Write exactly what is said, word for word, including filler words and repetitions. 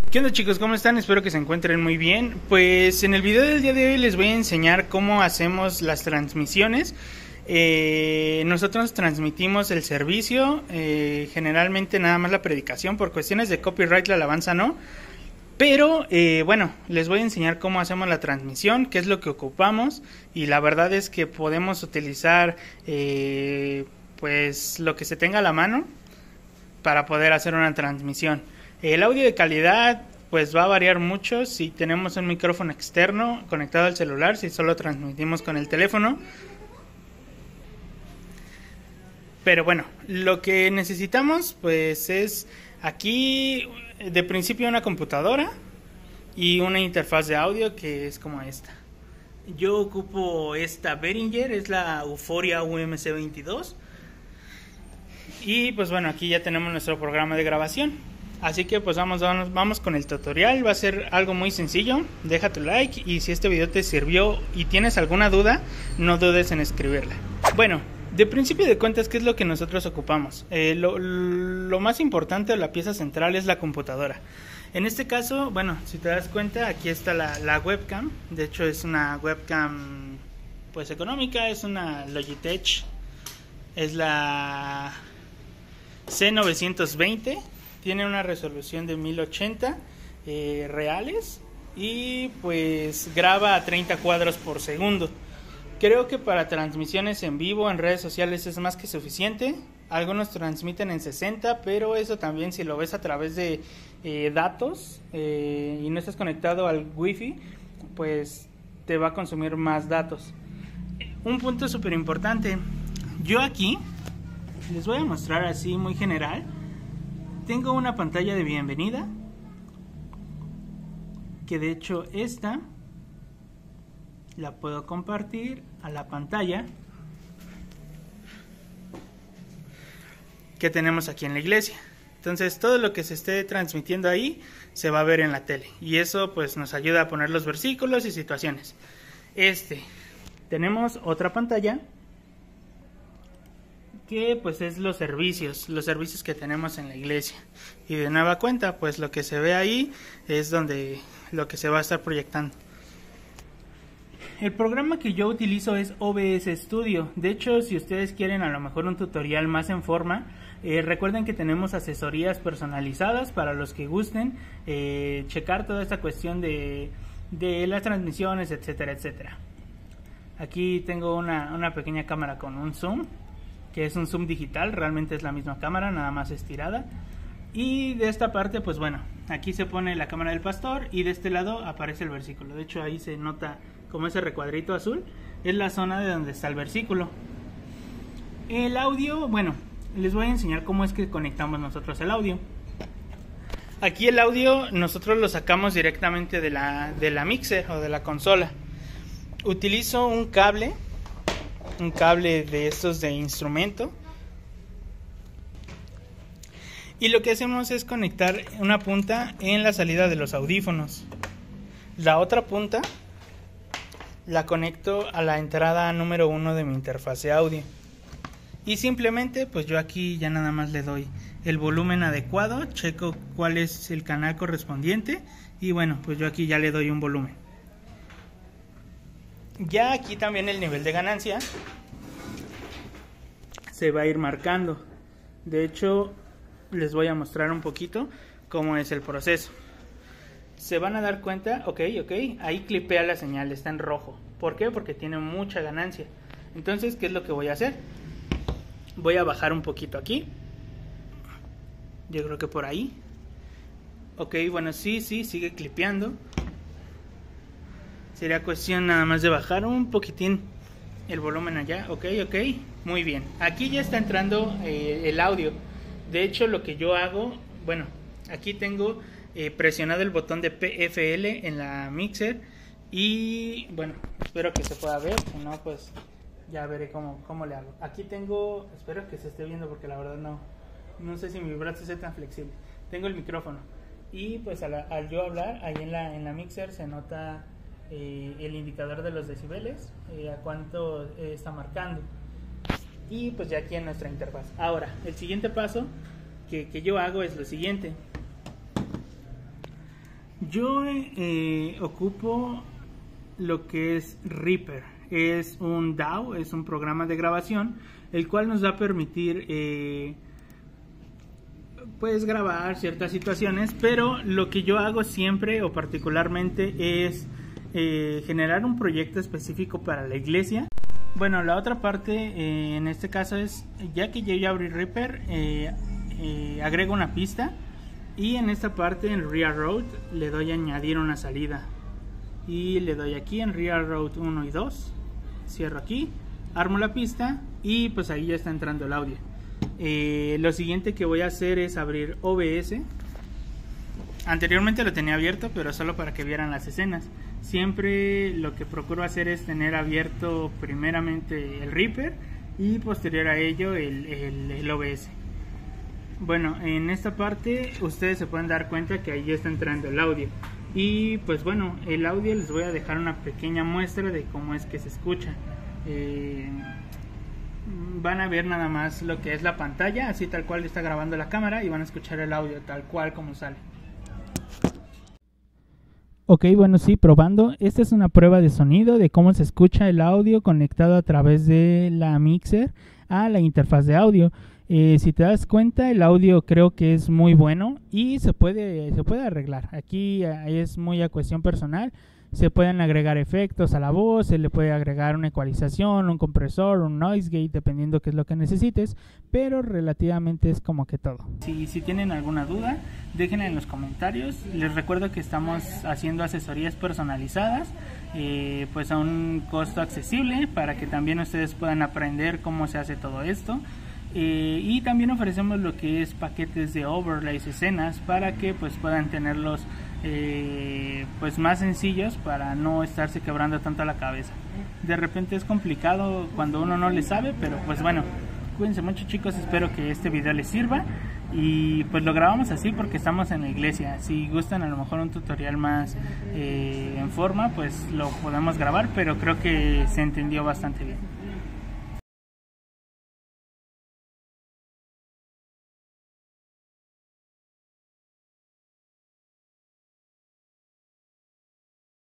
¿Qué onda, chicos? ¿Cómo están? Espero que se encuentren muy bien. Pues en el video del día de hoy les voy a enseñar cómo hacemos las transmisiones. Eh, nosotros transmitimos el servicio, eh, generalmente nada más la predicación, por cuestiones de copyright la alabanza no. Pero eh, bueno, les voy a enseñar cómo hacemos la transmisión, qué es lo que ocupamos, y la verdad es que podemos utilizar eh, pues lo que se tenga a la mano para poder hacer una transmisión. El audio de calidad pues va a variar mucho si tenemos un micrófono externo conectado al celular, si solo transmitimos con el teléfono. Pero bueno, lo que necesitamos pues es aquí de principio una computadora y una interfaz de audio que es como esta. Yo ocupo esta Behringer, es la Euphoria U M C veintidós. Y pues bueno, aquí ya tenemos nuestro programa de grabación. Así que pues vamos, vamos, vamos con el tutorial. Va a ser algo muy sencillo. Deja tu like y si este video te sirvió y tienes alguna duda, no dudes en escribirla. Bueno, de principio de cuentas, ¿qué es lo que nosotros ocupamos? Eh, lo, lo más importante, la pieza central, es la computadora. En este caso, bueno, si te das cuenta, aquí está la, la webcam. De hecho es una webcam pues económica, es una Logitech. Es la C novecientos veinte. Tiene una resolución de mil ochenta eh, reales y pues graba a treinta cuadros por segundo. Creo que para transmisiones en vivo en redes sociales es más que suficiente. Algunos transmiten en sesenta, pero eso también, si lo ves a través de eh, datos eh, y no estás conectado al wifi, pues te va a consumir más datos. Un punto súper importante, yo aquí les voy a mostrar así muy general. Tengo una pantalla de bienvenida, que de hecho esta la puedo compartir a la pantalla que tenemos aquí en la iglesia. Entonces todo lo que se esté transmitiendo ahí se va a ver en la tele, y eso pues nos ayuda a poner los versículos y situaciones. Este, tenemos otra pantalla que pues es los servicios, los servicios que tenemos en la iglesia. Y de nueva cuenta, pues lo que se ve ahí es donde lo que se va a estar proyectando. El programa que yo utilizo es O B S Studio. De hecho, si ustedes quieren a lo mejor un tutorial más en forma, eh, recuerden que tenemos asesorías personalizadas para los que gusten eh, checar toda esta cuestión de, de las transmisiones, etcétera, etcétera. Aquí tengo una, una pequeña cámara con un zoom, que es un zoom digital, realmente es la misma cámara, nada más estirada. Y de esta parte, pues bueno, aquí se pone la cámara del pastor y de este lado aparece el versículo. De hecho ahí se nota como ese recuadrito azul, es la zona de donde está el versículo. El audio, bueno, les voy a enseñar cómo es que conectamos nosotros el audio. Aquí el audio nosotros lo sacamos directamente de la, de la mixer o de la consola. Utilizo un cable un cable de estos de instrumento, y lo que hacemos es conectar una punta en la salida de los audífonos. La otra punta la conecto a la entrada número uno de mi interfaz de audio, y simplemente pues yo aquí ya nada más le doy el volumen adecuado, checo cuál es el canal correspondiente y bueno, pues yo aquí ya le doy un volumen. Ya aquí también el nivel de ganancia se va a ir marcando. De hecho, les voy a mostrar un poquito cómo es el proceso. Se van a dar cuenta, ok, ok, ahí clipea la señal, está en rojo. ¿Por qué? Porque tiene mucha ganancia. Entonces, ¿qué es lo que voy a hacer? Voy a bajar un poquito aquí. Yo creo que por ahí. Ok, bueno, sí, sí, sigue clipeando. Sería cuestión nada más de bajar un poquitín el volumen allá. Ok, ok, muy bien. Aquí ya está entrando eh, el audio. De hecho, lo que yo hago, bueno, aquí tengo eh, presionado el botón de P F L en la mixer. Y bueno, espero que se pueda ver. Si no, pues ya veré cómo, cómo le hago. Aquí tengo, espero que se esté viendo porque la verdad no, no sé si mi brazo es tan flexible. Tengo el micrófono. Y pues al, al yo hablar, ahí en la, en la mixer se nota Eh, el indicador de los decibeles, eh, a cuánto eh, está marcando, y pues ya aquí en nuestra interfaz. Ahora, el siguiente paso que, que yo hago es lo siguiente. yo eh, ocupo lo que es Reaper. Es un D A W, es un programa de grabación, el cual nos va a permitir eh, pues grabar ciertas situaciones, pero lo que yo hago siempre o particularmente es eh, generar un proyecto específico para la iglesia. Bueno, la otra parte eh, en este caso es, ya que yo ya abrí Reaper, eh, eh, agrego una pista y en esta parte en Reroute le doy a añadir una salida y le doy aquí en Reroute uno y dos, cierro aquí, armo la pista y pues ahí ya está entrando el audio. Eh, lo siguiente que voy a hacer es abrir O B S. Anteriormente lo tenía abierto, pero solo para que vieran las escenas. Siempre lo que procuro hacer es tener abierto primeramente el Reaper y posterior a ello el, el, el O B S. Bueno, en esta parte ustedes se pueden dar cuenta que ahí ya está entrando el audio. Y pues bueno, el audio les voy a dejar una pequeña muestra de cómo es que se escucha. Eh, van a ver nada más lo que es la pantalla, así tal cual está grabando la cámara, y van a escuchar el audio tal cual como sale. Ok, bueno, sí, probando. Esta es una prueba de sonido de cómo se escucha el audio conectado a través de la mixer a la interfaz de audio. Eh, si te das cuenta, el audio creo que es muy bueno y se puede, se puede arreglar. Aquí eh, es muy a cuestión personal. Se pueden agregar efectos a la voz, se le puede agregar una ecualización, un compresor, un noise gate, dependiendo qué es lo que necesites, pero relativamente es como que todo. Si, si tienen alguna duda, déjenla en los comentarios. Les recuerdo que estamos haciendo asesorías personalizadas, eh, pues a un costo accesible, para que también ustedes puedan aprender cómo se hace todo esto. Eh, y también ofrecemos lo que es paquetes de overlays, escenas, para que pues puedan tenerlos eh, pues más sencillos, para no estarse quebrando tanto la cabeza. De repente es complicado cuando uno no le sabe, pero pues bueno, cuídense mucho, chicos. Espero que este video les sirva, y pues lo grabamos así porque estamos en la iglesia. Si gustan a lo mejor un tutorial más eh, en forma, pues lo podemos grabar, pero creo que se entendió bastante bien.